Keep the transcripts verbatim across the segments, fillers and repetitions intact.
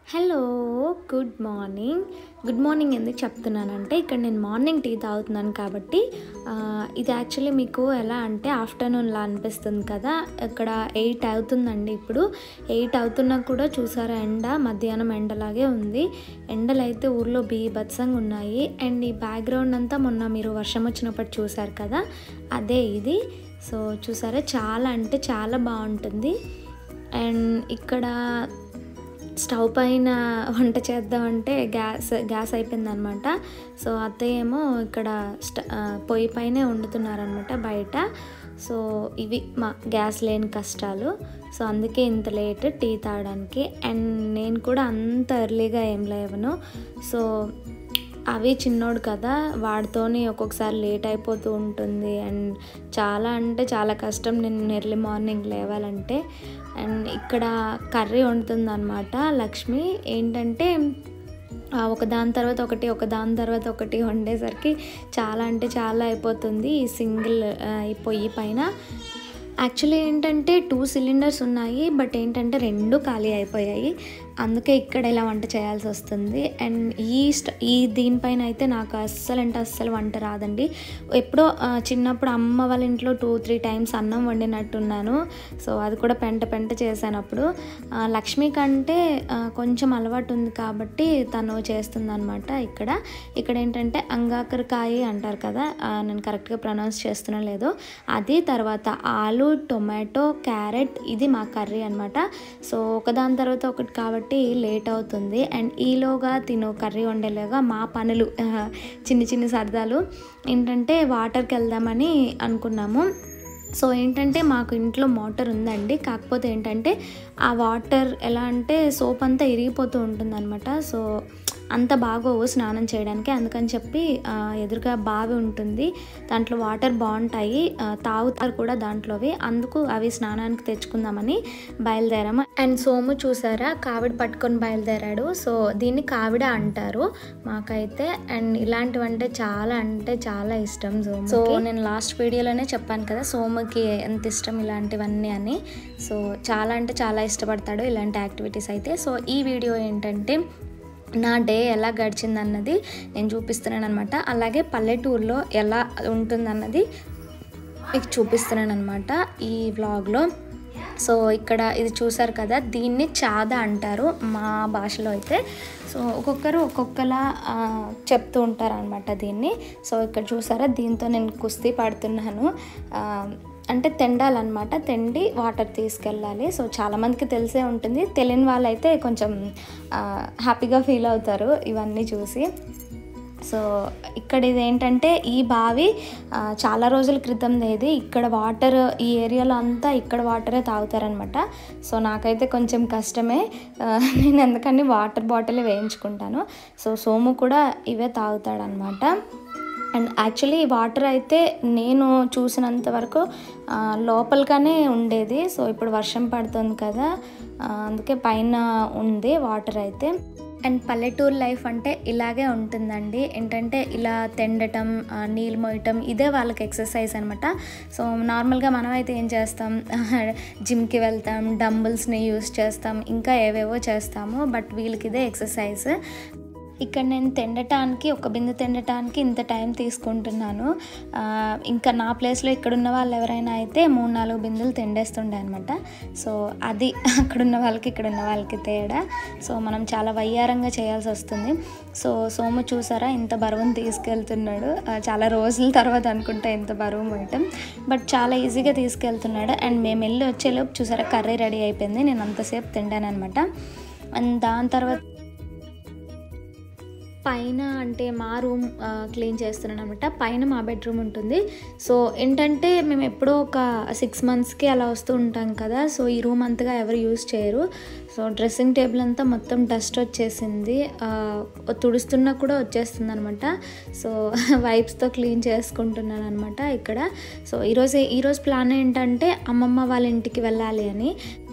Hello good morning good morning ఎందుకు చెప్తున్నానంటే ఇక్కడ నేను మార్నింగ్ టీ తాగుతున్నాను కాబట్టి ఇది యాక్చువల్లీ మీకు ఎలా అంటే ఆఫ్టర్నూన్లా అనిపిస్తుంది కదా. ఇక్కడ ఎయిట్ అవుతుందండి. ఇప్పుడు ఎయిట్ అవుతున్నా కూడా చూసారా ఎండ మధ్యాహ్నం ఎండలాగే ఉంది. ఎండలు అయితే ఊర్లో బీభత్సంగా ఉన్నాయి. అండ్ ఈ బ్యాక్గ్రౌండ్ అంతా మొన్న మీరు వర్షం వచ్చినప్పుడు చూసారు కదా, అదే ఇది. సో చూసారా చాలా అంటే చాలా బాగుంటుంది. అండ్ ఇక్కడ స్టవ్ పైన వంట చేద్దామంటే గ్యాస్ గ్యాస్ అయిపోయిందనమాట. సో అత్తయ్య ఏమో ఇక్కడ స్ట పొయ్యి పైనే వండుతున్నారనమాట బయట. సో ఇవి మా గ్యాస్ లేని కష్టాలు. సో అందుకే ఇంత లేట్ టీ తాగడానికి. అండ్ నేను కూడా అంత ఎర్లీగా ఏం లేవను. సో అవి చిన్నోడు కదా, వాడితోని ఒక్కొక్కసారి లేట్ అయిపోతూ ఉంటుంది. అండ్ చాలా అంటే చాలా కష్టం నేను ఎర్లీ మార్నింగ్ లేవాలంటే. అండ్ ఇక్కడ కర్రీ వండుతుంది అనమాట లక్ష్మి. ఏంటంటే ఒక దాని తర్వాత ఒకటి ఒక దాని తర్వాత ఒకటి వండేసరికి చాలా అంటే చాలా అయిపోతుంది ఈ సింగిల్ ఈ పొయ్యి పైన. యాక్చువల్లీ ఏంటంటే టూ సిలిండర్స్ ఉన్నాయి, బట్ ఏంటంటే రెండు ఖాళీ అయిపోయాయి. అందుకే ఇక్కడ ఇలా వంట చేయాల్సి వస్తుంది. అండ్ ఈ స్ట ఈ దీనిపైన అయితే నాకు అస్సలు అంటే అస్సలు వంట రాదండి. ఎప్పుడో చిన్నప్పుడు అమ్మ వాళ్ళ ఇంట్లో టూ త్రీ టైమ్స్ అన్నం వండినట్టున్నాను. సో అది కూడా పెంట పెంట చేశానప్పుడు. లక్ష్మి కంటే కొంచెం అలవాటు ఉంది కాబట్టి తను చేస్తుంది అనమాట. ఇక్కడ ఇక్కడ ఏంటంటే అంగాకరకాయ అంటారు కదా, నేను కరెక్ట్గా ప్రొనౌన్స్ చేస్తున్నా లేదో అది. తర్వాత ఆలు, టొమాటో, క్యారెట్, ఇది మా కర్రీ అనమాట. సో ఒకదాని తర్వాత ఒకటి కాబట్టి లేట్ అవుతుంది. అండ్ ఈలోగా తిను కర్రీ వండేలాగా మా పనులు చిన్న చిన్న సరదాలు ఏంటంటే వాటర్కి వెళ్దామని అనుకున్నాము. సో ఏంటంటే మాకు ఇంట్లో మోటార్ ఉందండి, కాకపోతే ఏంటంటే ఆ వాటర్ ఎలా అంటే సోప్ అంతా ఇరిగిపోతూ ఉంటుంది అనమాట. సో అంత బాగోవు స్నానం చేయడానికి. అందుకని చెప్పి ఎదురుగా బావి ఉంటుంది, దాంట్లో వాటర్ బాగుంటాయి, తాగుతారు కూడా దాంట్లోవి. అందుకు అవి స్నానానికి తెచ్చుకుందామని బయలుదేరాము. అండ్ సోము చూసారా కావిడ పట్టుకొని బయలుదేరాడు. సో దీన్ని కావిడ అంటారు మాకైతే. అండ్ ఇలాంటివంటే చాలా అంటే చాలా ఇష్టం సోము. సో నేను లాస్ట్ వీడియోలోనే చెప్పాను కదా సోముకి ఎంత ఇష్టం ఇలాంటివన్నీ అని. సో చాలా అంటే చాలా ఇష్టపడతాడు ఇలాంటి యాక్టివిటీస్ అయితే. సో ఈ వీడియో ఏంటంటే నా డే ఎలా గడిచిందన్నది నేను చూపిస్తున్నాను అనమాట. అలాగే పల్లెటూరులో ఎలా ఉంటుందన్నది మీకు చూపిస్తున్నాను అనమాట ఈ వ్లాగ్లో. సో ఇక్కడ ఇది చూసారు కదా, దీన్ని చాద అంటారు మా భాషలో అయితే. సో ఒక్కొక్కరు ఒక్కొక్కలా చెప్తూ ఉంటారు అనమాట దీన్ని. సో ఇక్కడ చూసారా, దీంతో నేను కుస్తీ పడుతున్నాను. అంటే తెండాలన్నమాట, తెండి వాటర్ తీసుకెళ్ళాలి. సో చాలామందికి తెలిసే ఉంటుంది, తెలియని వాళ్ళైతే కొంచెం హ్యాపీగా ఫీల్ అవుతారు ఇవన్నీ చూసి. సో ఇక్కడ ఇది ఏంటంటే ఈ బావి చాలా రోజుల క్రితం ఇది. ఇక్కడ వాటర్ ఈ ఏరియాలో అంతా ఇక్కడ వాటరే తాగుతారనమాట. సో నాకైతే కొంచెం కష్టమే, నేను ఎందుకని వాటర్ బాటిల్ వేయించుకుంటాను. సో సోము కూడా ఇవే తాగుతాడనమాట. అండ్ యాక్చువల్లీ వాటర్ అయితే నేను చూసినంత వరకు లోపలిగానే ఉండేది. సో ఇప్పుడు వర్షం పడుతుంది కదా, అందుకే పైన ఉంది వాటర్ అయితే. అండ్ పల్లెటూరు లైఫ్ అంటే ఇలాగే ఉంటుందండి. ఏంటంటే ఇలా తెండటం, నీళ్ళు మోయటం, ఇదే వాళ్ళకి ఎక్సర్సైజ్ అనమాట. సో నార్మల్గా మనం అయితే ఏం చేస్తాం, జిమ్కి వెళ్తాం, డంబుల్స్ని యూస్ చేస్తాం, ఇంకా ఏవేవో చేస్తాము. బట్ వీళ్ళకి ఇదే ఎక్సర్సైజ్. ఇక్కడ నేను తెండటానికి ఒక బిందె తెండటానికి ఇంత టైం తీసుకుంటున్నాను. ఇంకా నా ప్లేస్లో ఇక్కడున్న వాళ్ళు ఎవరైనా అయితే మూడు నాలుగు బిందెలు తెండేస్తుండే అనమాట. సో అది అక్కడున్న వాళ్ళకి ఇక్కడున్న వాళ్ళకి తేడా. సో మనం చాలా వయ్యారంగా చేయాల్సి వస్తుంది. సో సోము చూసారా ఇంత బరువును తీసుకెళ్తున్నాడు. చాలా రోజుల తర్వాత అనుకుంటా ఇంత బరువు మోయటం, బట్ చాలా ఈజీగా తీసుకెళ్తున్నాడు. అండ్ మేము వెళ్ళి వచ్చేలోపు చూసారా కర్రీ రెడీ అయిపోయింది. నేను అంతసేపు తిండాను అనమాట. అండ్ దాని తర్వాత పైన అంటే మా రూమ్ క్లీన్ చేస్తున్నాను అనమాట. పైన మా బెడ్రూమ్ ఉంటుంది. సో ఏంటంటే మేము ఎప్పుడో ఒక సిక్స్ మంత్స్కి అలా వస్తూ ఉంటాం కదా. సో ఈ రూమ్ అంతగా ఎవరు యూజ్ చేయరు. సో డ్రెస్సింగ్ టేబుల్ అంతా మొత్తం డస్ట్ వచ్చేసింది, తుడుస్తున్నా కూడా వచ్చేస్తుంది అనమాట. సో వైప్స్తో క్లీన్ చేసుకుంటున్నాను అనమాట ఇక్కడ. సో ఈరోజు ఈరోజు ప్లాన్ ఏంటంటే అమ్మమ్మ వాళ్ళ ఇంటికి వెళ్ళాలి అని.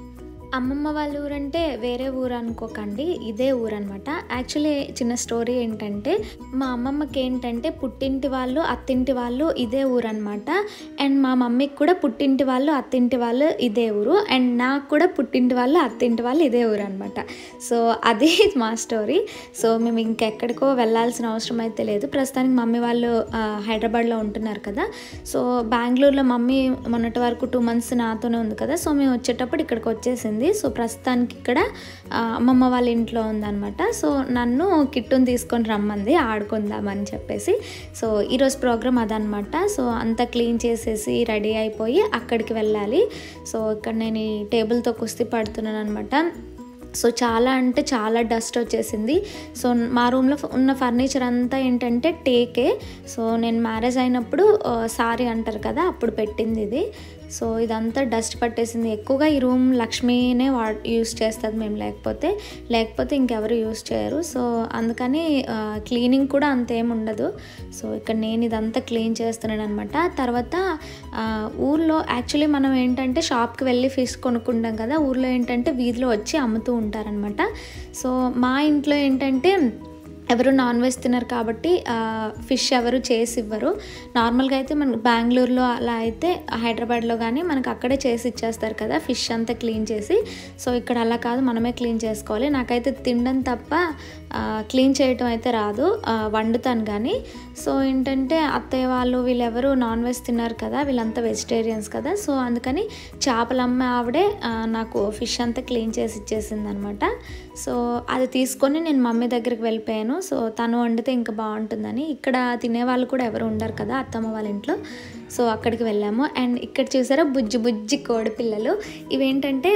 అమ్మమ్మ వాళ్ళ ఊరంటే వేరే ఊరు అనుకోకండి, ఇదే ఊరు అనమాట. యాక్చువల్లీ చిన్న స్టోరీ ఏంటంటే, మా అమ్మమ్మకి ఏంటంటే పుట్టింటి వాళ్ళు అత్తింటి వాళ్ళు ఇదే ఊరు అనమాట. అండ్ మా మమ్మీకి కూడా పుట్టింటి వాళ్ళు అత్తింటి వాళ్ళు ఇదే ఊరు, అండ్ నాకు కూడా పుట్టింటి వాళ్ళు అత్తింటి వాళ్ళు ఇదే ఊరు అనమాట. సో అది మా స్టోరీ. సో మేము ఇంకెక్కడికో వెళ్ళాల్సిన అవసరం అయితే లేదు. ప్రస్తుతానికి మమ్మీ వాళ్ళు హైదరాబాద్లో ఉంటున్నారు కదా. సో బెంగళూరులో మమ్మీ మొన్నటి వరకు టూ మంత్స్ నాతోనే ఉంది కదా. సో మేము వచ్చేటప్పుడు ఇక్కడికి వచ్చేసింది. సో ప్రస్తుతానికి ఇక్కడ అమ్మమ్మ వాళ్ళ ఇంట్లో ఉందన్నమాట. సో నన్ను కిట్టుని తీసుకొని రమ్మంది ఆడుకుందామని చెప్పేసి. సో ఈరోజు ప్రోగ్రామ్ అదనమాట. సో అంతా క్లీన్ చేసేసి రెడీ అయిపోయి అక్కడికి వెళ్ళాలి. సో ఇక్కడ నేను ఈ టేబుల్తో కుస్తీ పడుతున్నాను అనమాట. సో చాలా అంటే చాలా డస్ట్ వచ్చేసింది. సో మా రూమ్లో ఉన్న ఫర్నిచర్ అంతా ఏంటంటే టేకే. సో నేను మ్యారేజ్ అయినప్పుడు సారీ అంటారు కదా, అప్పుడు పెట్టింది ఇది. సో ఇదంతా డస్ట్ పట్టేసింది. ఎక్కువగా ఈ రూమ్ లక్ష్మీనే వా యూస్ చేస్తుంది, మేము లేకపోతే లేకపోతే ఇంకెవరు యూస్ చేయరు. సో అందుకని క్లీనింగ్ కూడా అంతేం ఉండదు. సో ఇక్కడ నేను ఇదంతా క్లీన్ చేస్తున్నాను అనమాట. తర్వాత ఊర్లో యాక్చువల్లీ మనం ఏంటంటే షాప్కి వెళ్ళి ఫిష్ కొనుక్కుంటాం కదా, ఊర్లో ఏంటంటే వీధిలో వచ్చి అమ్ముతూ ఉంటారనమాట. సో మా ఇంట్లో ఏంటంటే ఎవరు నాన్ వెజ్ తినరు కాబట్టి ఫిష్ ఎవరు చేసి ఇవ్వరు. నార్మల్గా అయితే మనకు బెంగళూరులో అలా అయితే, హైదరాబాద్లో కానీ మనకు అక్కడే చేసి ఇచ్చేస్తారు కదా ఫిష్ అంతా క్లీన్ చేసి. సో ఇక్కడ అలా కాదు, మనమే క్లీన్ చేసుకోవాలి. నాకైతే తినడం తప్ప క్లీన్ చేయటం అయితే రాదు, వండుతాను కానీ. సో ఏంటంటే అత్తయ్య వాళ్ళు వీళ్ళెవరు నాన్ వెజ్ తిన్నారు కదా, వీళ్ళంతా వెజిటేరియన్స్ కదా. సో అందుకని చేపలమ్మ ఆవిడే నాకు ఫిష్ అంతా క్లీన్ చేసి ఇచ్చేసింది అనమాట. సో అది తీసుకొని నేను మమ్మీ దగ్గరికి వెళ్ళిపోయాను. సో తను వండితే ఇంకా బాగుంటుందని. ఇక్కడ తినేవాళ్ళు కూడా ఎవరు ఉండరు కదా అత్తమ్మ వాళ్ళ ఇంట్లో. సో అక్కడికి వెళ్ళాము. అండ్ ఇక్కడ చూసారా బుజ్జి బుజ్జి కోడి పిల్లలు. ఇవేంటంటే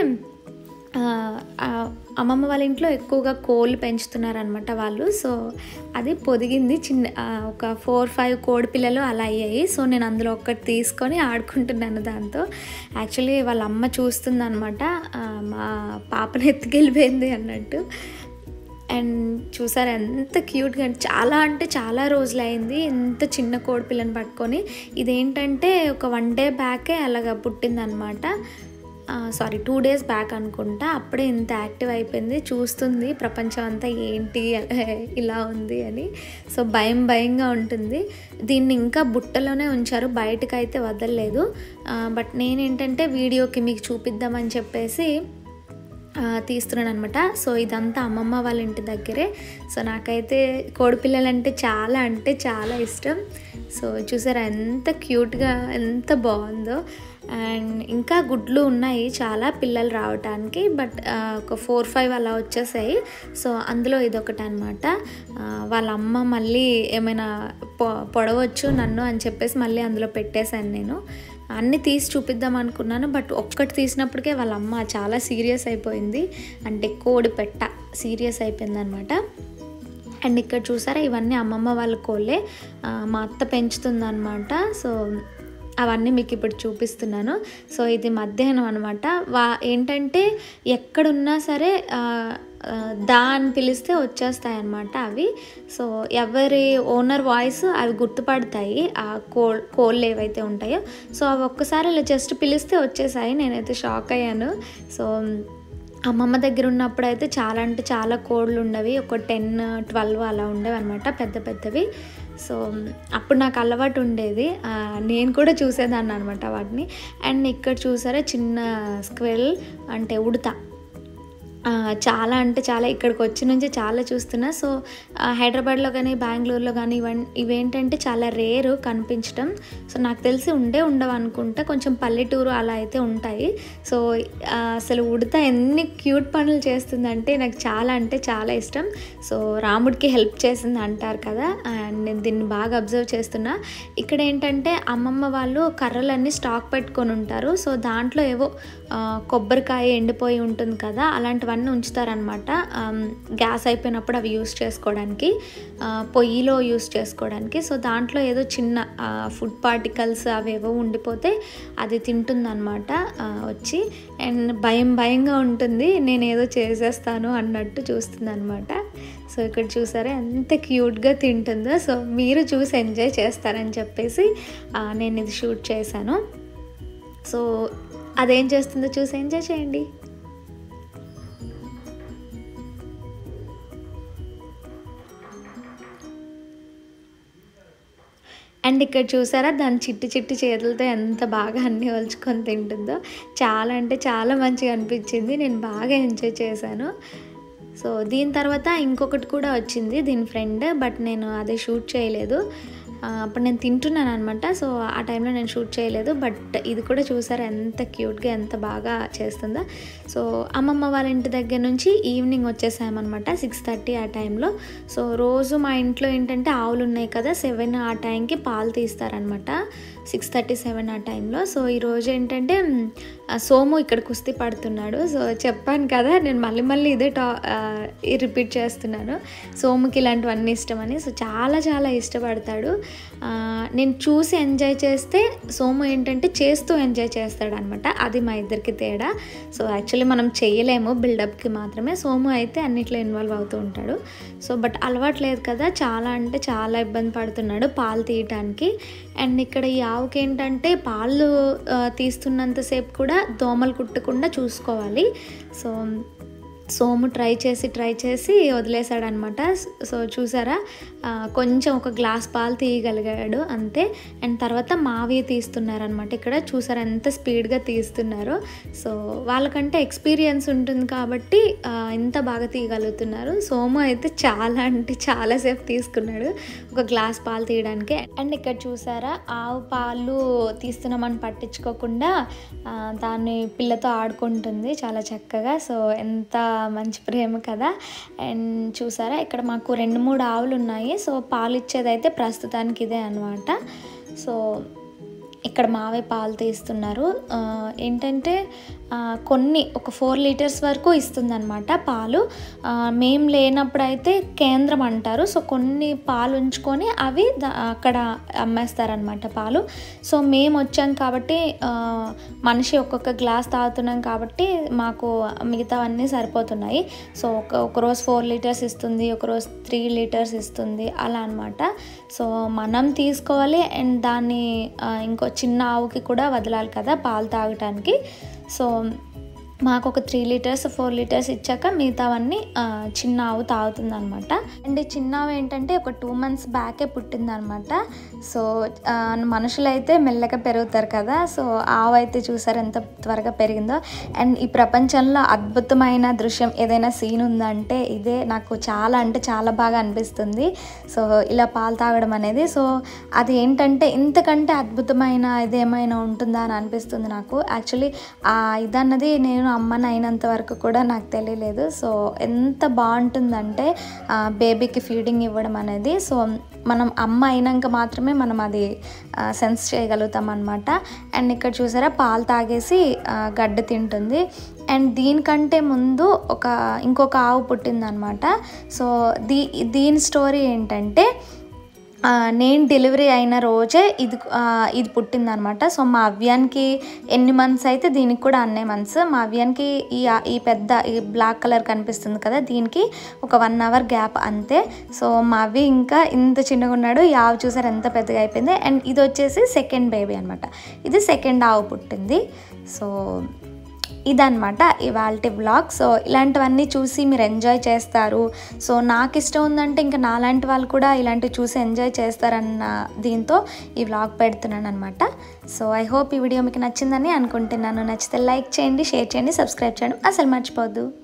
అమ్మమ్మ వాళ్ళ ఇంట్లో ఎక్కువగా కోళ్ళు పెంచుతున్నారనమాట వాళ్ళు. సో అది పొదిగింది, చిన్న ఒక ఫోర్ ఫైవ్ కోడి పిల్లలు అలా అయ్యాయి. సో నేను అందులో ఒక్కటి తీసుకొని ఆడుకుంటున్నాను దాంతో. యాక్చువల్లీ వాళ్ళ అమ్మ చూస్తుంది అనమాట, మా పాపను ఎత్తుకెళ్ళిపోయింది అన్నట్టు. అండ్ చూసారు ఎంత క్యూట్గా, చాలా అంటే చాలా రోజులు అయింది ఎంత చిన్న కోడి పిల్లని పట్టుకొని. ఇదేంటంటే ఒక వన్ డే బ్యాకే అలాగా పుట్టిందనమాట. సారీ టూ డేస్ బ్యాక్ అనుకుంటా. అప్పుడే ఇంత యాక్టివ్ అయిపోయింది, చూస్తుంది ప్రపంచం అంతా ఏంటి ఇలా ఉంది అని. సో భయం భయంగా ఉంటుంది. దీన్ని ఇంకా బుట్టలోనే ఉంచారు, బయటకు అయితే వదలలేదు. బట్ నేనేంటంటే వీడియోకి మీకు చూపిద్దామని చెప్పేసి తీస్తున్నాను అనమాట. సో ఇదంతా అమ్మమ్మ వాళ్ళ ఇంటి దగ్గరే. సో నాకైతే కోడిపిల్లలంటే చాలా అంటే చాలా ఇష్టం. సో చూసారా ఎంత క్యూట్గా ఎంత బాగుందో. అండ్ ఇంకా గుడ్లు ఉన్నాయి చాలా పిల్లలు రావటానికి, బట్ ఒక ఫోర్ ఫైవ్ అలా వచ్చేసాయి. సో అందులో ఇదొకటి అనమాట. వాళ్ళ అమ్మ మళ్ళీ ఏమైనా పొ పొడవచ్చు నన్ను అని చెప్పేసి మళ్ళీ అందులో పెట్టేశాను నేను. అన్నీ తీసి చూపిద్దాం అనుకున్నాను, బట్ ఒక్కటి తీసినప్పటికే వాళ్ళ అమ్మ చాలా సీరియస్ అయిపోయింది. అంటే కోడి పెట్ట సీరియస్ అయిపోయింది అనమాట. అండ్ ఇక్కడ చూసారా ఇవన్నీ అమ్మమ్మ వాళ్ళ కోళ్ళే, మా అత్త పెంచుతుందన్నమాట. సో అవన్నీ మీకు ఇప్పుడు చూపిస్తున్నాను. సో ఇది మధ్యాహ్నం అనమాట. వా ఏంటంటే ఎక్కడున్నా సరే దా అని పిలిస్తే వచ్చేస్తాయి అన్నమాట అవి. సో ఎవరి ఓనర్ వాయిస్ అవి గుర్తుపడతాయి, ఆ కో కోళ్ళు ఏవైతే ఉంటాయో. సో అవి ఒక్కసారి ఇలా జస్ట్ పిలిస్తే వచ్చేసాయి. నేనైతే షాక్ అయ్యాను. సో అమ్మమ్మ దగ్గర ఉన్నప్పుడు అయితే చాలా అంటే చాలా కోళ్ళు ఉండేవి, ఒక టెన్ ట్వెల్వ్ అలా ఉండేవి అనమాట, పెద్ద పెద్దవి. సో అప్పుడు నాకు అలవాటు ఉండేది, నేను కూడా చూసేదాన్ని అనమాట వాటిని. అండ్ ఇక్కడ చూసారా చిన్న స్క్వెల్ అంటే ఉడత, చాలా అంటే చాలా ఇక్కడికి వచ్చి నుంచి చాలా చూస్తున్నా. సో హైదరాబాద్లో కానీ బెంగళూరులో కానీ ఇవన్నీ ఇవేంటంటే చాలా రేరు కనిపించడం. సో నాకు తెలిసి ఉండే ఉండవు అనుకుంటా, కొంచెం పల్లెటూరు అలా అయితే ఉంటాయి. సో అసలు ఉడత ఎన్ని క్యూట్ పనులు చేస్తుందంటే నాకు చాలా అంటే చాలా ఇష్టం. సో రాముడికి హెల్ప్ చేసింది అంటారు కదా, అండ్ నేను దీన్ని బాగా అబ్జర్వ్ చేస్తున్నా. ఇక్కడ ఏంటంటే అమ్మమ్మ వాళ్ళు కర్రలన్నీ స్టాక్ పెట్టుకొని ఉంటారు. సో దాంట్లో ఏవో కొబ్బరికాయ ఎండిపోయి ఉంటుంది కదా, అలాంటివన్నీ ఉంచుతారనమాట. గ్యాస్ అయిపోయినప్పుడు అవి యూస్ చేసుకోవడానికి, పొయ్యిలో యూస్ చేసుకోవడానికి. సో దాంట్లో ఏదో చిన్న ఫుడ్ పార్టికల్స్ అవేవో ఉండిపోతే అది తింటుందన్నమాట వచ్చి. అండ్ భయం భయంగా ఉంటుంది, నేను ఏదో చేసేస్తాను అన్నట్టు చూస్తుంది అనమాట. సో ఇక్కడ చూసారా ఎంత క్యూట్గా తింటుందో. సో మీరు చూసి ఎంజాయ్ చేస్తారని చెప్పేసి నేను ఇది షూట్ చేశాను. సో అదేం చేస్తుందో చూసి ఎంజాయ్ చేయండి. అండ్ ఇక్కడ చూసారా దాని చిట్టి చిట్టి చేతులతో ఎంత బాగా అన్నీ ఒలుచుకొని తింటుందో. చాలా అంటే చాలా మంచిగా అనిపించింది, నేను బాగా ఎంజాయ్ చేశాను. సో దీని తర్వాత ఇంకొకటి కూడా వచ్చింది దీని ఫ్రెండ్, బట్ నేను అది షూట్ చేయలేదు, అప్పుడు నేను తింటున్నాను అనమాట. సో ఆ టైంలో నేను షూట్ చేయలేదు. బట్ ఇది కూడా చూసారా ఎంత క్యూట్గా ఎంత బాగా చేస్తుందో. సో అమ్మమ్మ వాళ్ళ ఇంటి దగ్గర నుంచి ఈవినింగ్ వచ్చేసామన్నమాట సిక్స్ థర్టీ ఆ టైంలో. సో రోజు మా ఇంట్లో ఏంటంటే ఆవులు ఉన్నాయి కదా, సెవెన్ ఆ టైంకి పాలు తీస్తారనమాట, సిక్స్ థర్టీ సెవెన్ ఆ టైంలో. సో ఈరోజు ఏంటంటే సోము ఇక్కడ కుస్తీ పడుతున్నాడు. సో చెప్పాను కదా నేను మళ్ళీ మళ్ళీ ఇదే టా రిపీట్ చేస్తున్నాను, సోముకి ఇలాంటివన్నీ ఇష్టమని. సో చాలా చాలా ఇష్టపడతాడు. నేను చూసి ఎంజాయ్ చేస్తే సోము ఏంటంటే చేస్తూ ఎంజాయ్ చేస్తాడనమాట, అది మా ఇద్దరికి తేడా. సో యాక్చువల్లీ మనం చేయలేము, బిల్డప్కి మాత్రమే, సోము అయితే అన్నిట్లో ఇన్వాల్వ్ అవుతూ ఉంటాడు. సో బట్ అలవాటు లేదు కదా, చాలా అంటే చాలా ఇబ్బంది పడుతున్నాడు పాలు తీయటానికి. అండ్ ఇక్కడ ఈ ఆవుకి ఏంటంటే పాలు తీస్తున్నంతసేపు కూడా దోమలు కుట్టకుండా చూసుకోవాలి. సో సోము ట్రై చేసి ట్రై చేసి వదిలేశాడనమాట. సో చూసారా కొంచెం ఒక గ్లాస్ పాలు తీయగలిగాడు అంతే. అండ్ తర్వాత మావి తీస్తున్నారనమాట, ఇక్కడ చూసారా ఎంత స్పీడ్గా తీస్తున్నారు. సో వాళ్ళకంటే ఎక్స్పీరియన్స్ ఉంటుంది కాబట్టి ఎంత బాగా తీయగలుగుతున్నారు. సోము అయితే చాలా అంటే చాలాసేపు తీసుకున్నాడు ఒక గ్లాస్ పాలు తీయడానికి. అండ్ ఇక్కడ చూసారా ఆవు పాలు తీస్తున్నామని పట్టించుకోకుండా దాన్ని పిల్లతో ఆడుకుంటుంది చాలా చక్కగా. సో ఎంత మంచి ప్రేమ కదా. అండ్ చూసారా ఇక్కడ మాకు రెండు మూడు ఆవులు ఉన్నాయి. సో పాలు ఇచ్చేదైతే ప్రస్తుతానికి ఇదే అనమాట. సో ఇక్కడ మావే పాలు తీస్తున్నారు. ఏంటంటే కొన్ని ఒక ఫోర్ లీటర్స్ వరకు ఇస్తుందన్నమాట పాలు. మేము లేనప్పుడు అయితే కేంద్రం అంటారు. సో కొన్ని పాలు ఉంచుకొని అవి అక్కడ అమ్మేస్తారనమాట పాలు. సో మేము వచ్చాం కాబట్టి మనిషి ఒక్కొక్క గ్లాస్ తాగుతున్నాం కాబట్టి మాకు మిగతావన్నీ సరిపోతున్నాయి. సో ఒక ఒకరోజు ఫోర్ లీటర్స్ ఇస్తుంది, ఒకరోజు త్రీ లీటర్స్ ఇస్తుంది, అలా అనమాట. సో మనం తీసుకోవాలి అండ్ దాన్ని ఇంకో చిన్న ఆవుకి కూడా వదలాలి కదా పాలు తాగటానికి. సో మాకు ఒక త్రీ లీటర్స్ ఫోర్ లీటర్స్ ఇచ్చాక మిగతావన్నీ చిన్న ఆవు తాగుతుంది అనమాట. అండ్ చిన్న ఆవు ఏంటంటే ఒక టూ మంత్స్ బ్యాకే పుట్టిందనమాట. సో మనుషులు అయితే మెల్లగా పెరుగుతారు కదా, సో ఆవు అయితే చూసారు ఎంత త్వరగా పెరిగిందో. అండ్ ఈ ప్రపంచంలో అద్భుతమైన దృశ్యం ఏదైనా సీన్ ఉందంటే ఇదే, నాకు చాలా అంటే చాలా బాగా అనిపిస్తుంది. సో ఇలా పాలు తాగడం అనేది, సో అది ఏంటంటే ఇంతకంటే అద్భుతమైన ఇదేమైనా ఉంటుందా అని అనిపిస్తుంది నాకు. యాక్చువల్లీ ఇదన్నది నేను అమ్మని అయినంత వరకు కూడా నాకు తెలియలేదు. సో ఎంత బాగుంటుందంటే బేబీకి ఫీడింగ్ ఇవ్వడం అనేది. సో మనం అమ్మ అయినాక మాత్రమే మనం అది సెన్స్ చేయగలుగుతాం అనమాట. అండ్ ఇక్కడ చూసారా పాలు తాగేసి గడ్డ తింటుంది. అండ్ దీనికంటే ముందు ఒక ఇంకొక ఆవు పుట్టిందనమాట. సో దీ దీని స్టోరీ ఏంటంటే నేను డెలివరీ అయిన రోజే ఇది ఇది పుట్టిందనమాట. సో మా అవ్యానికి ఎన్ని మంత్స్ అయితే దీనికి కూడా అన్నే మంత్స్. మా అవ్యానికి ఈ ఈ పెద్ద ఈ బ్లాక్ కలర్ కనిపిస్తుంది కదా, దీనికి ఒక వన్ అవర్ గ్యాప్ అంతే. సో మా అవ్వి ఇంకా ఇంత చిన్నగా ఉన్నాడు, ఈ ఆవు చూసారు ఎంత పెద్దగా అయిపోయింది. అండ్ ఇది వచ్చేసి సెకండ్ బేబీ అనమాట, ఇది సెకండ్ ఆవు పుట్టింది. సో ఇదన్నమాట ఇవాల్టి వ్లాగ్. సో ఇలాంటివన్నీ చూసి మీరు ఎంజాయ్ చేస్తారు. సో నాకు ఇష్టం ఉందంటే ఇంకా నాలాంటి వాళ్ళు కూడా ఇలాంటివి చూసి ఎంజాయ్ చేస్తారన్న దీంతో ఈ వ్లాగ్ పెడుతున్నాను అనమాట. సో ఐ హోప్ ఈ వీడియో మీకు నచ్చిందని అనుకుంటున్నాను. నచ్చితే లైక్ చేయండి, షేర్ చేయండి, సబ్స్క్రైబ్ చేయడం అసలు మర్చిపోవద్దు.